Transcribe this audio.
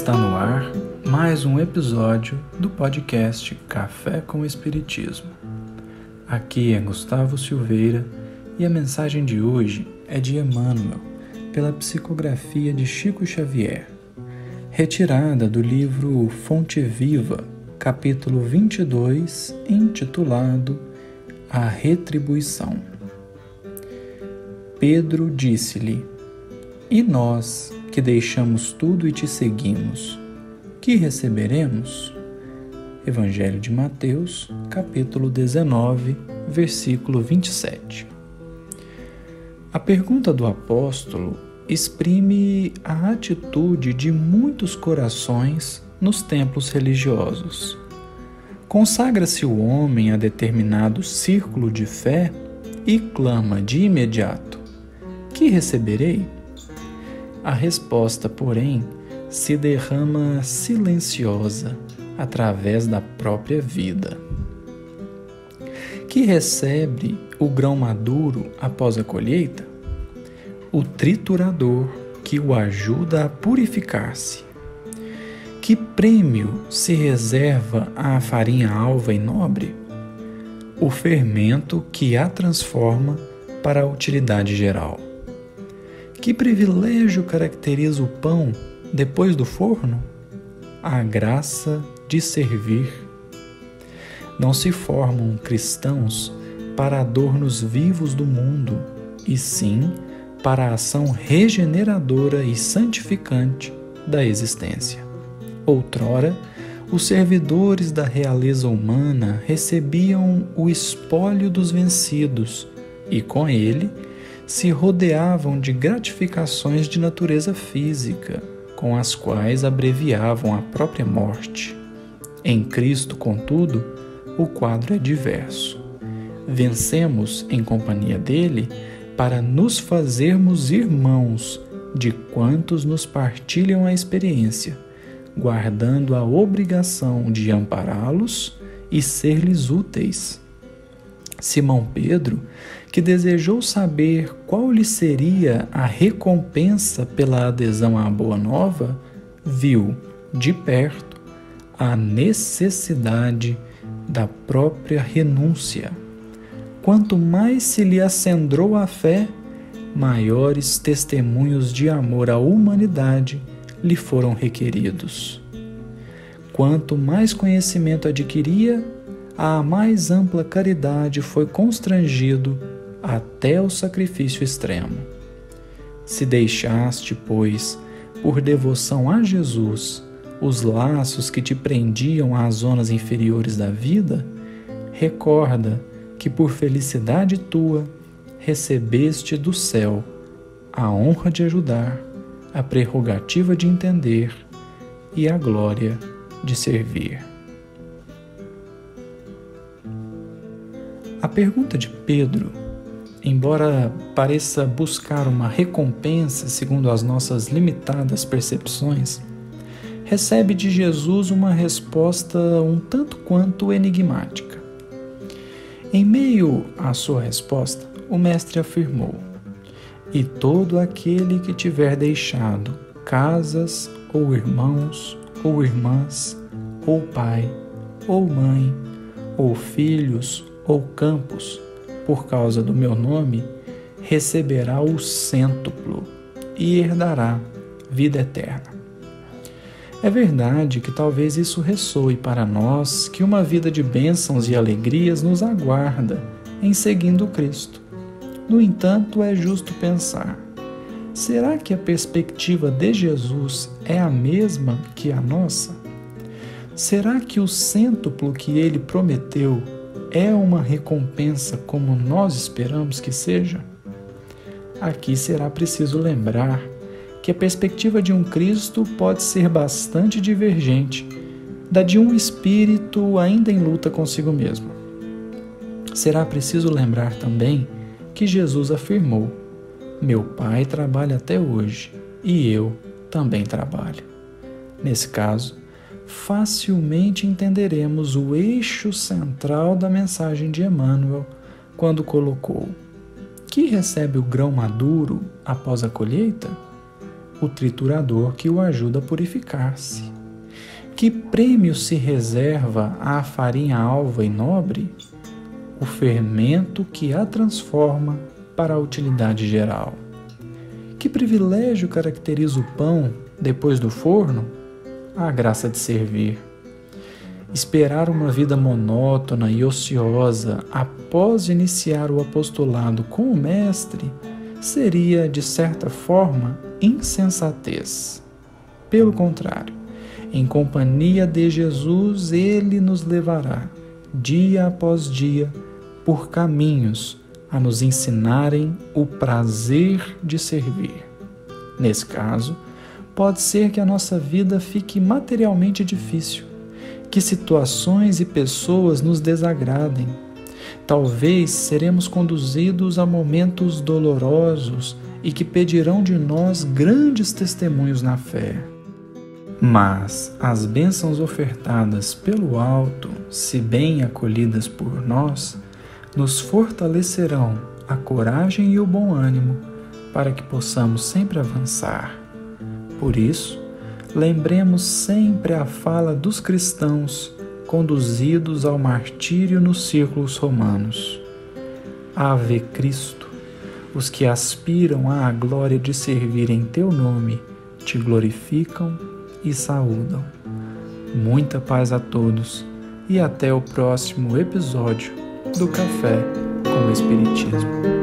Está no ar mais um episódio do podcast Café com Espiritismo. Aqui é Gustavo Silveira e a mensagem de hoje é de Emmanuel, pela psicografia de Chico Xavier, retirada do livro Fonte Viva, capítulo 22, intitulado A Retribuição. Pedro disse-lhe: E nós, que deixamos tudo e te seguimos, que receberemos? Evangelho de Mateus, capítulo 19, versículo 27. A pergunta do apóstolo exprime a atitude de muitos corações nos templos religiosos. Consagra-se o homem a determinado círculo de fé e clama de imediato: que receberei? A resposta, porém, se derrama silenciosa através da própria vida. Que recebe o grão maduro após a colheita? O triturador que o ajuda a purificar-se. Que prêmio se reserva à farinha alva e nobre? O fermento que a transforma para a utilidade geral. Que privilégio caracteriza o pão depois do forno? A graça de servir. Não se formam cristãos para adornos vivos do mundo, e sim para a ação regeneradora e santificante da existência. Outrora, os servidores da realeza humana recebiam o espólio dos vencidos e, com ele, se rodeavam de gratificações de natureza física, com as quais abreviavam a própria morte. Em Cristo, contudo, o quadro é diverso. Vencemos em companhia dele para nos fazermos irmãos de quantos nos partilham a experiência, guardando a obrigação de ampará-los e ser-lhes úteis. Simão Pedro, que desejou saber qual lhe seria a recompensa pela adesão à Boa Nova, viu, de perto, a necessidade da própria renúncia. Quanto mais se lhe acendrou a fé, maiores testemunhos de amor à humanidade lhe foram requeridos. Quanto mais conhecimento adquiria, a mais ampla caridade foi constrangido até o sacrifício extremo. Se deixaste, pois, por devoção a Jesus, os laços que te prendiam às zonas inferiores da vida, recorda que por felicidade tua recebeste do céu a honra de ajudar, a prerrogativa de entender e a glória de servir. A pergunta de Pedro, embora pareça buscar uma recompensa segundo as nossas limitadas percepções, recebe de Jesus uma resposta um tanto quanto enigmática. Em meio à sua resposta, o mestre afirmou: E todo aquele que tiver deixado casas, ou irmãos, ou irmãs, ou pai, ou mãe, ou filhos, ou campos, por causa do meu nome, receberá o cêntuplo e herdará vida eterna. É verdade que talvez isso ressoe para nós que uma vida de bênçãos e alegrias nos aguarda em seguindo Cristo. No entanto, é justo pensar: será que a perspectiva de Jesus é a mesma que a nossa? Será que o cêntuplo que ele prometeu é uma recompensa como nós esperamos que seja? Aqui será preciso lembrar que a perspectiva de um Cristo pode ser bastante divergente da de um espírito ainda em luta consigo mesmo. Será preciso lembrar também que Jesus afirmou: Meu Pai trabalha até hoje e eu também trabalho. Nesse caso, facilmente entenderemos o eixo central da mensagem de Emmanuel quando colocou: que recebe o grão maduro após a colheita? o triturador que o ajuda a purificar-se? Que prêmio se reserva à farinha alva e nobre? O fermento que a transforma para a utilidade geral. Que privilégio caracteriza o pão depois do forno? A graça de servir. Esperar uma vida monótona e ociosa após iniciar o apostolado com o Mestre seria, de certa forma, insensatez. Pelo contrário, em companhia de Jesus, Ele nos levará, dia após dia, por caminhos a nos ensinarem o prazer de servir. Nesse caso, pode ser que a nossa vida fique materialmente difícil, que situações e pessoas nos desagradem. Talvez seremos conduzidos a momentos dolorosos e que pedirão de nós grandes testemunhos na fé. Mas as bênçãos ofertadas pelo alto, se bem acolhidas por nós, nos fortalecerão a coragem e o bom ânimo para que possamos sempre avançar. Por isso, lembremos sempre a fala dos cristãos conduzidos ao martírio nos círculos romanos. Ave Cristo, os que aspiram à glória de servir em teu nome, te glorificam e saúdam. Muita paz a todos e até o próximo episódio do Café com o Espiritismo.